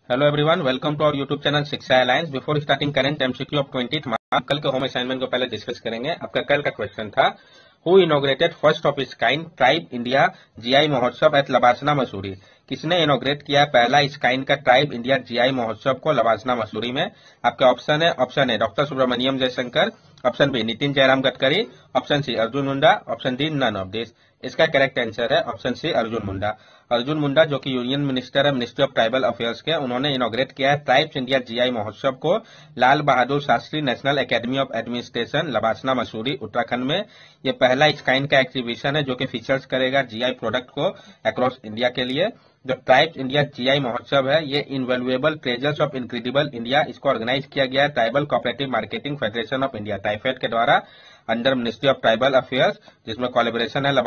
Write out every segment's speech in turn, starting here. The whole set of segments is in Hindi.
Hello everyone, welcome to our YouTube channel Shiksha alliance. Before starting current MCQ of 20th March, कल के होम असाइनमेंट को पहले डिस्कस करेंगे। आपका कल का क्वेश्चन था, who inaugurated first of its kind tribe India GI Mahotsav at LBSNAA Mussoorie. किसने इनॉग्रेट किया पहला इस काइंड का ट्राइब इंडिया जीआई महोत्सव को लबासना मसूरी में? आपके ऑप्शन है doctor Subrahmanyam Jaishankar, option B Nitin Jairam Gadkari, option C Arjun Munda, option D none of this. इसका करेक्ट आंसर है ऑप्शन सी अर्जुन मुंडा। अर्जुन मुंडा जो कि यूनियन मिनिस्टर है मिनिस्ट्री ऑफ ट्राइबल अफेयर्स के, उन्होंने इनॉग्रेट किया है ट्राइब्स इंडिया जीआई महोत्सव को Lal Bahadur Shastri national academy of administration LBSNAA Mussoorie Uttarakhand में। ये पहला इस काइंड का एग्जीबिशन है जो कि फीचर्स करेगा जीआई प्रोडक्ट को अक्रॉस इंडिया के लिए। जो ट्राइब्स इंडिया जीआई महोत्सव है ये invaluable treasures of incredible India, इसको ऑर्गेनाइज किया गया है tribal cooperative marketing federation of India TRIFED के द्वारा under ministry of tribal affairs, जिसमें कोलैबोरेशन है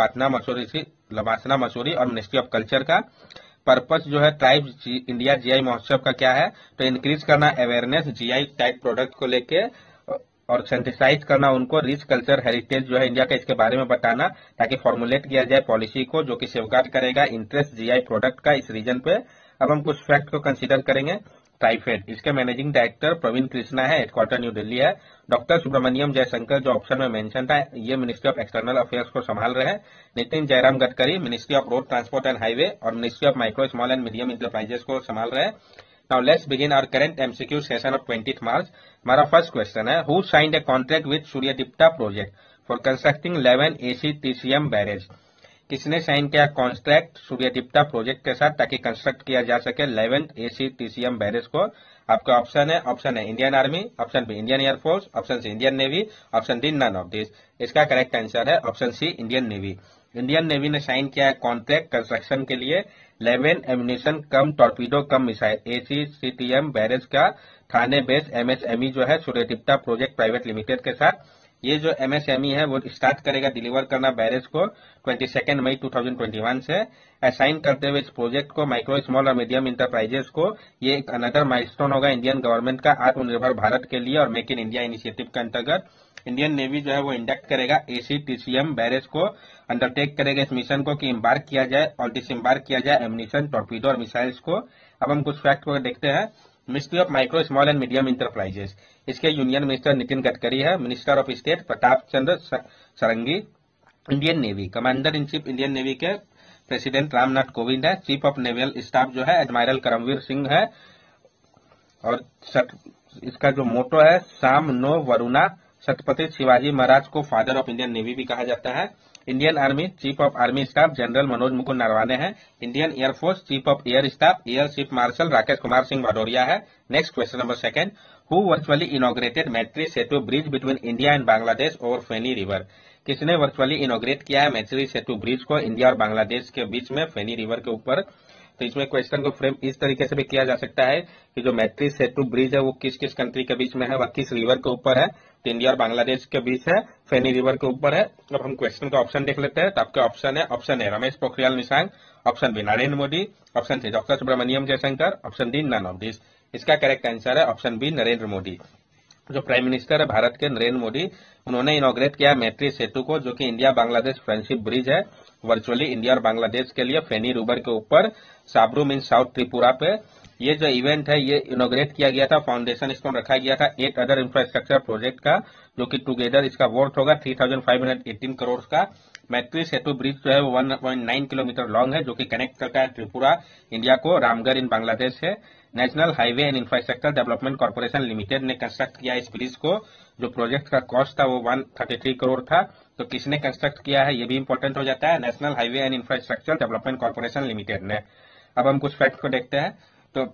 लबासना मसूरी और मिनिस्ट्री ऑफ कल्चर का। पर्पस जो है ट्राइब्स इंडिया जीआई महोत्सव का क्या है, तो इंक्रीज करना अवेयरनेस जीआई टाइप प्रोडक्ट को लेके और सेंसिटाइज करना उनको रिच कल्चर हेरिटेज जो है इंडिया का, इसके बारे में बताना ताकि फॉर्मुलेट किया जाए पॉलिसी को जो कि सेफगार्ड करेगा इंटरेस्ट जीआई प्रोडक्ट का इस रीजन पे। अब हम कुछ फैक्ट को कंसीडर करेंगे। ट्राइफेड, इसके मैनेजिंग डायरेक्टर प्रवीण कृष्णा है, हेडक्वार्टर न्यू दिल्ली है। डॉक्टर सुब्रमण्यम जयशंकर जो ऑप्शन में मेंशन था, ये मिनिस्ट्री ऑफ एक्सटर्नल अफेयर्स को संभाल रहे हैं। Nitin Jairam Gadkari ministry of road transport and highway और ministry of micro small and medium enterprises को संभाल रहे हैं। Now let's begin our current MCQ session of 20th March. हमारा फर्स्ट क्वेश्चन है, who signed a contract with Suryadipta project for constructing 11 AC TCM barge. किसने साइन किया कॉन्ट्रैक्ट सूर्यदीप्ता प्रोजेक्ट के साथ ताकि कंस्ट्रक्ट किया जा सके 11 AC TCM बैरेज को? आपका ऑप्शन है Indian army, option B Indian air force, option C Indian navy, option D none of this. इसका करेक्ट आंसर है option C Indian navy. Indian navy ने साइन किया है कॉन्ट्रैक्ट कंस्ट्रक्शन के लिए 11 ammunition cum torpedo cum missile ACCTM barge का थाने बेस MSME जो है सूर्यदीप्ता प्रोजेक्ट प्राइवेट लिमिटेड के साथ। ये जो MSME है वो स्टार्ट करेगा डिलीवर करना बैरेज को 22 मई 2021 से। असाइन करते हुए इस प्रोजेक्ट को माइक्रो स्मॉल और मीडियम इंटरप्राइजेस को, ये एक अनदर माइलस्टोन होगा इंडियन गवर्नमेंट का आत्मनिर्भर भारत के लिए और मेक इन इंडिया इनिशिएटिव के अंतर्गत। इंडियन नेवी जो है वो इंडक्ट करेगा ACTCM बैरेज को, अंडरटेक करेगा इस मिशन को कि इम्बार्क किया जाए और डिसइम्बार्क किया जाए एम्यूनिशन टॉर्पीडो और मिसाइल्स को। अब हम कुछ फैक्ट को देखते हैं। Ministry of micro small and medium enterprises, इसके यूनियन मिनिस्टर नितिन गडकरी है। Minister of state Pratap Chandra Sarangi. Indian navy commander in chief Indian navy के प्रेसिडेंट रामनाथ कोविंद है। चीफ ऑफ नेवल स्टाफ जो है एडमायरल करमवीर सिंह है। और इसका जो मोटो है साम नो वरुणा, छत्रपति शिवाजी महाराज को फादर ऑफ इंडियन नेवी भी कहा जाता है। Indian army chief of army staff general Manoj Mukund Naravane हैं। Indian air force chief of air staff air chief marshal Rakesh Kumar Singh Bhadauria है। Next question number second, who virtually inaugurated Maitri Setu bridge between India and Bangladesh over Feni river. किसने वर्चुअली इनॉग्रेट किया है मैत्री सेतु ब्रिज को इंडिया और बांग्लादेश के बीच में फेनी रिवर के ऊपर? तो इसमें क्वेश्चन को फ्रेम इस तरीके से भी किया जा सकता है कि जो मैत्री सेतु ब्रिज है वो किस किस कंट्री के बीच में है, वह किस रिवर के ऊपर है, तो इंडिया और बांग्लादेश के बीच है, फेनी रिवर के ऊपर है। अब हम क्वेश्चन का ऑप्शन देख लेते हैं। तो आपके ऑप्शन है Ramesh Pokhriyal Nishank, option B Narendra Modi, option C doctor Subrahmanyam Jaishankar, option D none of this. इसका करेक्ट आंसर है ऑप्शन बी नरेंद्र मोदी। जो प्राइम मिनिस्टर है भारत के नरेंद्र मोदी, उन्होंने इनॉग्रेट किया मैत्री सेतु को जो कि इंडिया बांग्लादेश फ्रेंडशिप ब्रिज है वर्चुअली इंडिया और बांग्लादेश के लिए फेनी रिवर के ऊपर साबरू मीन साउथ त्रिपुरा पे। ये जो इवेंट है ये इनॉग्रेट किया गया था, फाउंडेशन स्टोन रखा गया था 8 अदर इंफ्रास्ट्रक्चर प्रोजेक्ट का जो कि टुगेदर इसका वर्थ होगा 3518 करोड़ का। मैत्री सेतु ब्रिज जो है वो 1.9 किलोमीटर लॉन्ग है जो कि कनेक्ट करता है त्रिपुरा इंडिया को रामगढ़ इन बांग्लादेश है। National highway and infrastructure development corporation limited ने कंस्ट्रक्ट किया इस ब्रिज को। जो प्रोजेक्ट का कॉस्ट था वो 133 करोड़ था। तो किसने कंस्ट्रक्ट किया है ये भी इंपॉर्टेंट हो जाता है, national highway and infrastructure development corporation limited ने। अब हम कुछ फैक्ट को देखते हैं। तो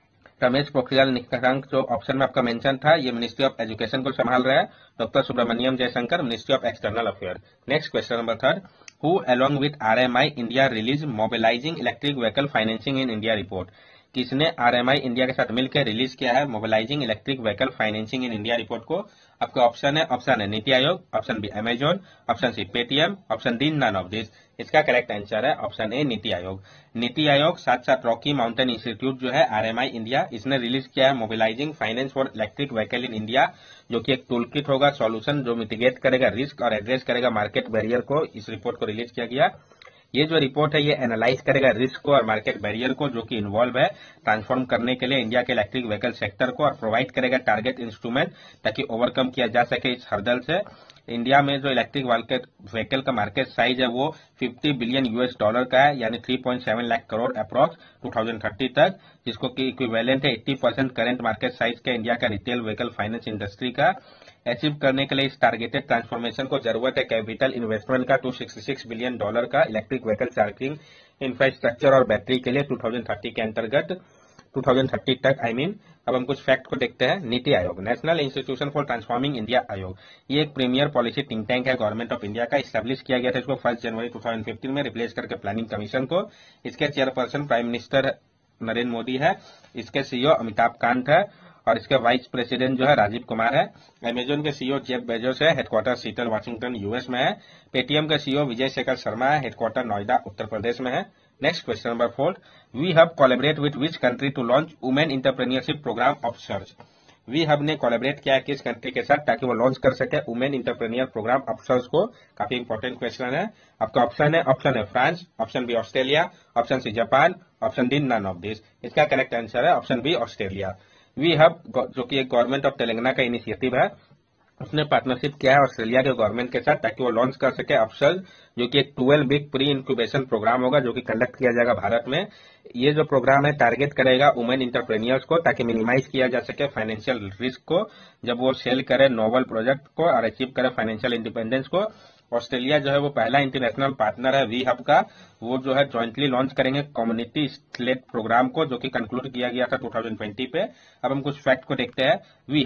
रमेश पोखरियाल निशंक जो ऑप्शन में आपका मेंशन था, ये मिनिस्ट्री ऑफ एजुकेशन को संभाल रहा है। Doctor Subrahmanyam Jaishankar ministry of external affair. Next question number third, who along with RMI India release mobilising electric vehicle financing in India report. किसने RMI इंडिया के साथ मिलकर रिलीज किया है mobilising electric vehicle financing in India report को? आपका ऑप्शन है NITI Aayog, option B Amazon, option C Paytm, option D none of this. इसका करेक्ट आंसर है ऑप्शन ए नीति आयोग। नीति आयोग साथ साथ रॉकी माउंटेन इंस्टीट्यूट जो है RMI इंडिया, इसने रिलीज किया है mobilising finance for electric vehicle in India, जो कि एक टूल किट होगा, सॉल्यूशन जो मिटिगेट करेगा रिस्क और एड्रेस करेगा मार्केट बैरियर को। इस रिपोर्ट को रिलीज किया गया। ये जो रिपोर्ट है ये एनालाइज करेगा रिस्क को और मार्केट बैरियर को जो कि इन्वॉल्व है ट्रांसफॉर्म करने के लिए इंडिया के इलेक्ट्रिक व्हीकल सेक्टर को, और प्रोवाइड करेगा टारगेट इंस्ट्रूमेंट ताकि ओवरकम किया जा सके इस हर्डल से। इंडिया में जो इलेक्ट्रिक व्हीकल का मार्केट साइज है वो 50 बिलियन यूएस डॉलर का है, यानी 3.7 लाख करोड़ अप्रॉक्स 2030 तक, जिसको कि इक्विवेलेंट है 80% करंट मार्केट साइज के इंडिया का रिटेल व्हीकल फाइनेंस इंडस्ट्री का। अचीव करने के लिए इस टारगेटेड ट्रांसफॉर्मेशन को जरूरत है कैपिटल इन्वेस्टमेंट का 266 बिलियन डॉलर का इलेक्ट्रिक व्हीकल चार्जिंग इंफ्रास्ट्रक्चर और बैटरी के लिए 2030 के अंतर्गत 2030 तक अब हम कुछ फैक्ट को देखते हैं। NITI Aayog, national institution for transforming India Aayog, ये एक प्रीमियर पॉलिसी थिंक टैंक है गवर्नमेंट ऑफ इंडिया का। इस्टेब्लिश किया गया था इसको 1 जनवरी 2015 में, रिप्लेस करके प्लानिंग कमीशन को। इसके chairperson prime minister Narendra Modi है, इसके सीईओ अमिताभ कांत है और इसके वाइस प्रेसिडेंट जो है राजीव कुमार है। अमेजन के सीईओ जेफ बेजोस है, हेडक्वार्टर सीटल वाशिंगटन यूएस में है। पेटीएम के सीईओ विजय शेखर शर्मा है, हेडक्वार्टर नोएडा उत्तर प्रदेश में है। नेक्स्ट क्वेश्चन नंबर 4, वी Hub collaborate with which country to launch women entrepreneurship programme of search. वी हब ने कोलैबोरेट किया है किस कंट्री के साथ ताकि वो लॉन्च कर सके women entrepreneur programme of search को। काफी इंपॉर्टेंट क्वेश्चन है। आपका ऑप्शन है France, option B Australia, option C Japan, option D none of this. इसका करेक्ट आंसर है ऑप्शन बी ऑस्ट्रेलिया। वी हब जो कि एक गवर्नमेंट ऑफ तेलंगाना का इनिशिएटिव है, उसने पार्टनरशिप किया है ऑस्ट्रेलिया के गवर्नमेंट के साथ ताकि वो लॉन्च कर सके अपसर्ज, जो कि एक 12 वीक प्री इंक्यूबेशन प्रोग्राम होगा जो कि कंडक्ट किया जाएगा भारत में। ये जो प्रोग्राम है टारगेट करेगा वुमेन इंटरप्रेन्योर्स को ताकि मिनिमाइज किया जा सके फाइनेंशियल रिस्क को जब वो सेल करे नोवल प्रोजेक्ट को और अचीव करे फाइनेंशियल इंडिपेंडेंस को। ऑस्ट्रेलिया जो है वो पहला इंटरनेशनल पार्टनर है वी हब का, वो जो है जॉइंटली लॉन्च करेंगे कम्युनिटी स्लेट प्रोग्राम को जो कि कंक्लूड किया गया था 2020 पे। अब हम कुछ फैक्ट को देखते हैं।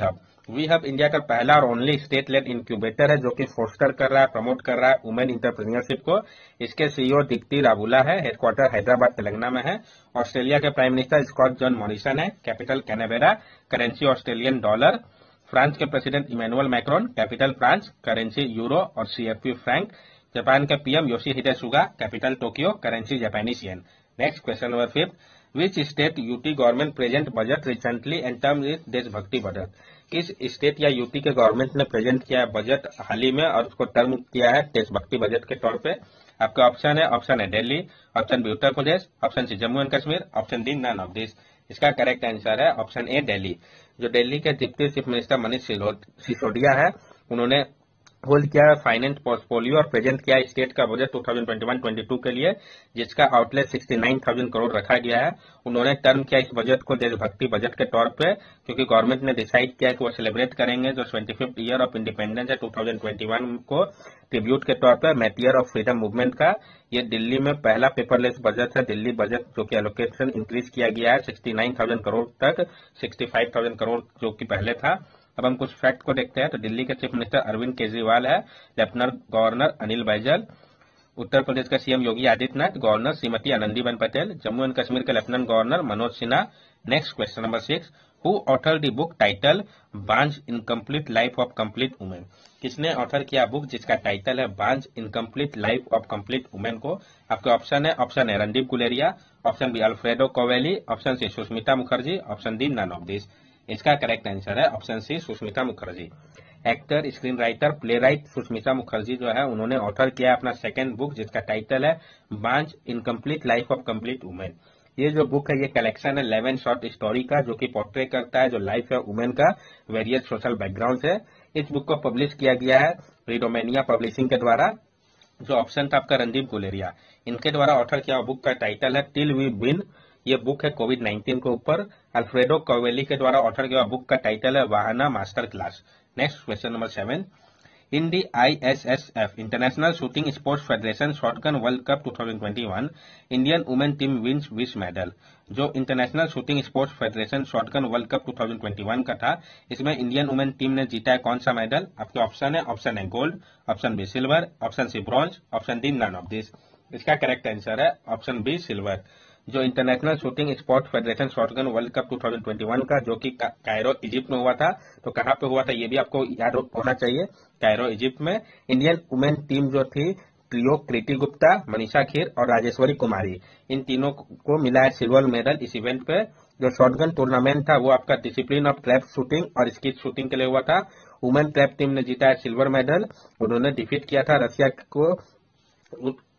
वी हब इंडिया का पहला और ओनली स्टेट लेड इंक्यूबेटर है जो कि फोस्टर कर रहा है, प्रमोट कर रहा है वुमेन इंटरप्रेन्योरशिप को। इसके सीईओ दीप्ति राबुला है, हेडक्वार्टर हैदराबाद तेलंगाना में है। ऑस्ट्रेलिया के prime minister Scott John Morrison है, capital Canberra, currency Australian dollar. France के president Emmanuel Macron, capital France, currency euro और सीएफपी फ्रैंक। जापान के PM Yoshihide Suga, capital Tokyo, currency Japanese yen. Next question number 5, which state UT government present budget recently and term is Deshbhakti budget. किस स्टेट या यूटी के गवर्नमेंट ने प्रेजेंट किया है बजट हाल ही में और उसको टर्म किया है देशभक्ति बजट के तौर पे। आपका ऑप्शन है Delhi, option B Uttar Pradesh, option C Jammu and Kashmir, option D none of this. इसका करेक्ट आंसर है ऑप्शन ए दिल्ली। जो दिल्ली के deputy chief minister Manish Sisodia है, उन्होंने होल्ड किया है फाइनेंस पोर्टफोलियो और प्रेजेंट किया है स्टेट का बजट 2021-22 के लिए, जिसका आउटले 69,000 करोड़ रखा गया है। उन्होंने टर्म किया इस बजट को देशभक्ति बजट के तौर पे क्योंकि गवर्नमेंट ने डिसाइड किया कि वो सेलिब्रेट करेंगे जो 25th ईयर ऑफ इंडिपेंडेंस है 2021 को ट्रिब्यूट के तौर पर मैटियर ऑफ फ्रीडम मूवमेंट का। ये दिल्ली में पहला पेपरलेस बजट है, दिल्ली बजट जो कि एलोकेशन इंक्रीज किया गया है 69,000 करोड़ तक, 65,000 करोड़ जो कि पहले था। अब हम कुछ फैक्ट को देखते हैं। तो दिल्ली के चीफ मिनिस्टर अरविंद केजरीवाल है, लेफ्टिनेंट गवर्नर अनिल बैजल, उत्तर प्रदेश का CM Yogi Adityanath, governor Shrimati Anandiben Patel, Jammu and Kashmir के lieutenant governor Manoj Sinha. Next question number 6, who author the book title Baanjh incomplete life of complete women. किसने ऑथर किया बुक जिसका टाइटल है Baanjh incomplete life of complete women को। आपके ऑप्शन है Randeep Guleria, option B Alfredo Covelli, option C Sushmita Mukherjee, option D none of this. इसका करेक्ट आंसर है option C Sushmita Mukherjee. Actor, screenwriter, playwright Sushmita Mukherjee जो है उन्होंने ऑथर किया अपना सेकंड बुक जिसका टाइटल है Baanjh incomplete life of complete women. ये जो बुक है ये कलेक्शन है 11 शॉर्ट स्टोरी का जो कि पोर्ट्रे करता है जो लाइफ है वुमेन का वेरियस सोशल बैकग्राउंड से। इस बुक को पब्लिश किया गया है रीडोमेनिया पब्लिशिंग के द्वारा। जो ऑप्शन था आपका रणदीप गुलेरिया, इनके द्वारा ऑथर किया बुक का टाइटल है टिल वी विन। ये बुक है कोविड-19 के ऊपर। अल्फ्रेडो कोवेली के द्वारा ऑथर किया बुक का टाइटल है Vahana masterclass. Next question number 7, in the ISSF international shooting sports federation shotgun world cup 2021 Indian women team wins which medal. जो international shooting sports federation shotgun world cup 2021 का था, इसमें इंडियन वुमेन टीम ने जीता है कौन सा मेडल। आपके ऑप्शन है gold, option B silver, option C bronze, option D none of this. इसका करेक्ट आंसर है ऑप्शन बी सिल्वर। जो international shooting sports federation shotgun world cup 2021 का जो कि कायरो इजिप्ट में हुआ था, तो कहां पे हुआ था ये भी आपको याद होना चाहिए, कायरो इजिप्ट में। इंडियन वुमेन टीम जो थी ट्रियो कृति गुप्ता, मनीषा खीर और राजेश्वरी कुमारी, इन तीनों को मिला है सिल्वर मेडल इस इवेंट पे। जो शॉटगन टूर्नामेंट था वो आपका डिसिप्लिन ऑफ ट्रैप शूटिंग और स्किट शूटिंग के लिए हुआ था। वुमेन ट्रैप टीम ने जीता है सिल्वर मेडल, उन्होंने डिफीट किया था रशिया को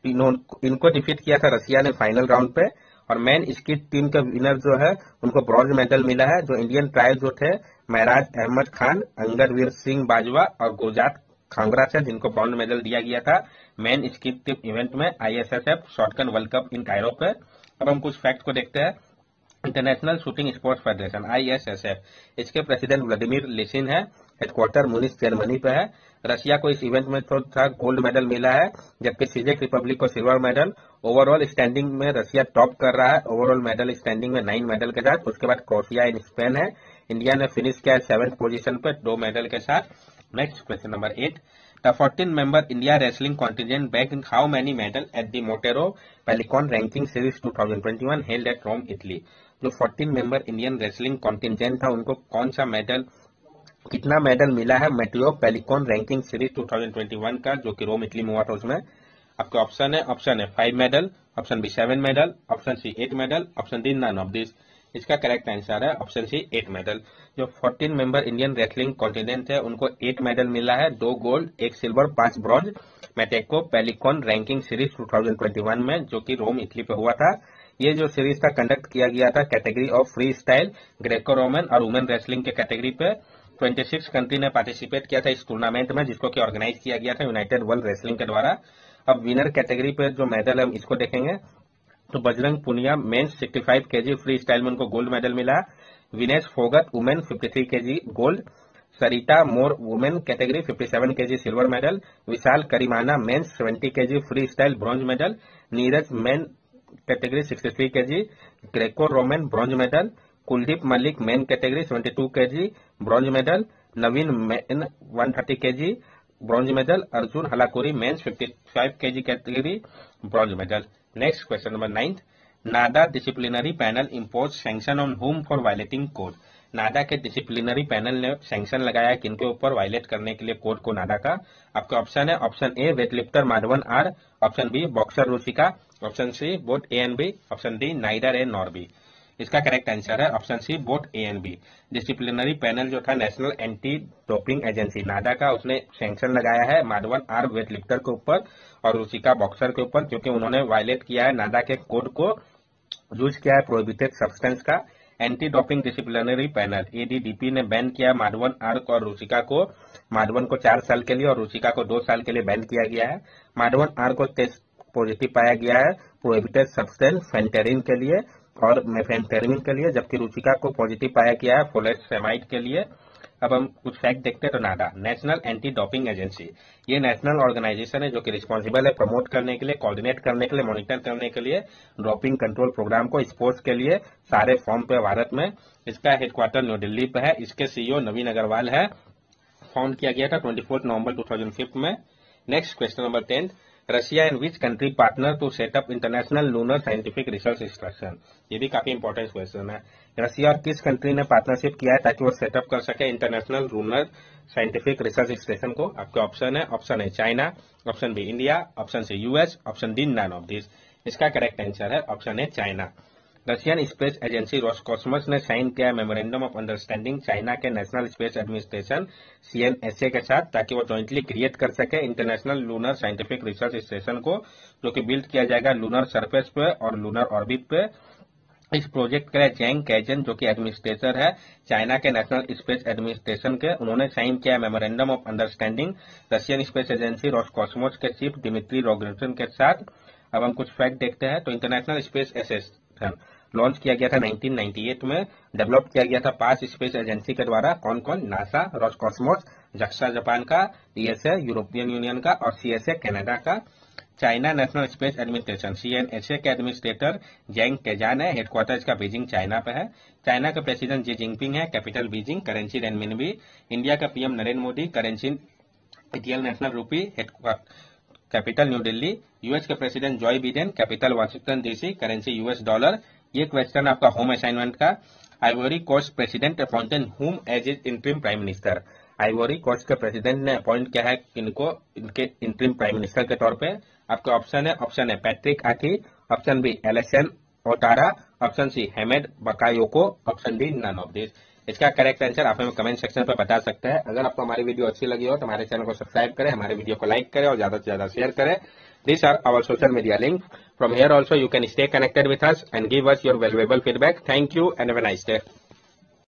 इनको डिफीट किया था रसिया ने फाइनल राउंड पे। और मेन स्कीट टीम के विनर जो है उनको ब्रॉन्ज मेडल मिला है। जो इंडियन ट्रायल जो थे महराज अहमद खान, अंगदवीर सिंह बाजवा और गुरजात खांगरा थे, जिनको ब्रॉन्ज मेडल दिया गया था मेन स्कीट टीम इवेंट में ISSF shotgun world cup in Cairo पे। अब हम कुछ फैक्ट को देखते हैं। International shooting sports federation ISSF, इसके प्रेसिडेंट व्लादिमीर लिसिन है। हेडक्वार्टर मुनिच जर्मनी पे है। रशिया को इस इवेंट में तो था गोल्ड मेडल मिला है, जबकि चेक रिपब्लिक को सिल्वर मेडल। ओवरऑल स्टैंडिंग में रशिया टॉप कर रहा है, ओवरऑल मेडल स्टैंडिंग में 9 मेडल के साथ। उसके बाद क्रोएशिया इन स्पेन है। इंडिया ने फिनिश किया 7th पोजीशन पे 2 मेडल के साथ। Next question number 8, the 14-member India wrestling contingent bagged how many medal at the Montero Pelicon Ranking Series 2021 held at Rome, Italy? जो 14-member इंडियन रेसलिंग कॉन्टिजेंट था उनको कौन सा मेडल, कितना मेडल मिला है मेटियो पेलिकॉन रैंकिंग सीरीज 2021 का, जो कि रोम इटली में हुआ था। उसमें आपके ऑप्शन है 5 medal, option B 7 medal, option C 8 medal, option D none of this. इसका करेक्ट आंसर है ऑप्शन सी 8 मेडल। जो 14-member इंडियन रेसलिंग कॉन्टिनेंट है उनको 8 मेडल मिला है, 2 gold, 1 silver, 5 bronze Matteo Pellicone ranking series 2021 में, जो कि रोम इटली पे हुआ था। ये जो सीरीज था कंडक्ट किया गया था category of free style, Greco Roman और वुमेन रेसलिंग के कैटेगरी पे। 26 कंट्री ने पार्टिसिपेट किया था इस टूर्नामेंट में, जिसको कि ऑर्गेनाइज किया गया था यूनाइटेड वर्ल्ड रेसलिंग के द्वारा। अब विनर कैटेगरी पे जो मेडल है हम इसको देखेंगे। तो Bajrang Punia men's 65 KG free style में उनको गोल्ड मेडल मिला। Vinesh Phogat women 53 KG gold. Sarita Mor women category 57 KG silver medal. Vishal Karimana men's 70 KG free style bronze medal. Neeraj men category 63 KG Greco Roman bronze medal. Kuldeep Malik men category 72 KG bronze medal. Naveen men 130 KG bronze medal. Arjun Halakuri men's 55 KG category bronze medal. Next question number 9, NADA disciplinary panel impose sanction on whom for violating code. NADA के डिसिप्लिनरी पैनल ने सैंक्शन लगाया किनके ऊपर वायलेट करने के लिए कोड को नाडा का। आपका ऑप्शन है option A weightlifter Madhavan R, option B boxer Ruchika, option C both A and B, option D neither A nor B. इसका करेक्ट आंसर है option C both A and B. Disciplinary panel जो था national anti doping agency NADA का, उसने सैंक्शन लगाया है माधवन आर वेटलिफ्टर के ऊपर और रुचिका बॉक्सर के ऊपर, क्योंकि उन्होंने वायलेट किया है नाडा के कोड को, यूज किया है प्रोहिबिटेड सब्सटेंस का। Anti doping disciplinary panel ADDP ने बैन किया माधवन आर और रुचिका को। माधवन को 4 साल के लिए और रुचिका को 2 साल के लिए बैन किया गया है। माधवन आर को टेस्ट पॉजिटिव पाया गया है प्रोहिबिटेड सब्सटेंस फेंटेरिन के लिए और मेफेंटेरिन के लिए, जबकि रुचिका को पॉजिटिव पाया गया है फोलेटसेमाइड के लिए। अब हम कुछ फैक्ट देखते हैं। तो NADA national anti doping agency, ये नेशनल ऑर्गेनाइजेशन है जो कि रिस्पॉन्सिबल है प्रमोट करने के लिए, कोऑर्डिनेट करने के लिए, मॉनिटर करने के लिए डोपिंग कंट्रोल प्रोग्राम को स्पोर्ट्स के लिए सारे फॉर्म पे भारत में। इसका हेडक्वार्टर न्यू दिल्ली पे है। इसके CEO नवीन अग्रवाल है। फाउंड किया गया था 24 नवंबर 2005 में। Next question number 10, Russia and which country partner to set up international lunar scientific research station. ये भी काफी इंपॉर्टेंट क्वेश्चन है। रशिया और किस कंट्री ने पार्टनरशिप किया है ताकि वो सेटअप कर सके international lunar scientific research station को। आपके ऑप्शन है China, option B India, option C US, option D none of this. इसका करेक्ट आंसर है ऑप्शन है China. Russian space agency Roscosmos ने साइन किया मेमोरेंडम ऑफ अंडरस्टैंडिंग चाइना के नेशनल स्पेस एडमिनिस्ट्रेशन CNSA के साथ, ताकि वो जॉइंटली क्रिएट कर सके international lunar scientific research station को, जो कि बिल्ड किया जाएगा लूनर सरफेस पे और लूनर ऑर्बिट पे। इस प्रोजेक्ट के लिए जैंग कैजन जो कि एडमिनिस्ट्रेटर है चाइना के नेशनल स्पेस एडमिनिस्ट्रेशन के, उन्होंने साइन किया memorandum of understanding Russian space agency Roscosmos के चीफ डिमित्री रोगोजिन के साथ। अब हम कुछ फैक्ट देखते हैं। तो इंटरनेशनल स्पेस एसेसन लॉन्च किया गया था 1998 में। डेवलप किया गया था 5 स्पेस एजेंसी के द्वारा। कौन कौन? नासा, रोसकॉस्मोस, जक्सा जापान का, ESA यूरोपियन यूनियन का और CSA कनाडा का। China national space administration CNSA के एडमिनिस्ट्रेटर जैंग कैजान है। हेडक्वार्टर इसका बीजिंग चाइना पे है। चाइना के प्रेसिडेंट जी जिनपिंग है, capital Beijing, currency renminbi. India का PM Narendra Modi, currency Indian national rupee, capital new Delhi. US के president Joe Biden, capital Washington DC, currency US dollar. ये क्वेश्चन आपका होम असाइनमेंट का। Ivory Coast president appointed whom as is interim prime minister. Ivory Coast के प्रेसिडेंट ने अपॉइंट किया है इनको इनके इंटरिम प्राइम मिनिस्टर के तौर पे। आपका ऑप्शन है Patrick Achi, option B Alassane Ouattara, option C Hamed Bakayoko, option D none of this. इसका करेक्ट आंसर आप हमें कमेंट सेक्शन पर बता सकते हैं। अगर आपको हमारी वीडियो अच्छी लगी हो तो हमारे चैनल को सब्सक्राइब करें, हमारे वीडियो को लाइक करें और ज्यादा से ज्यादा शेयर करें। These are our social media links. From here also you can stay connected with us and give us your valuable feedback. Thank you and have a nice day.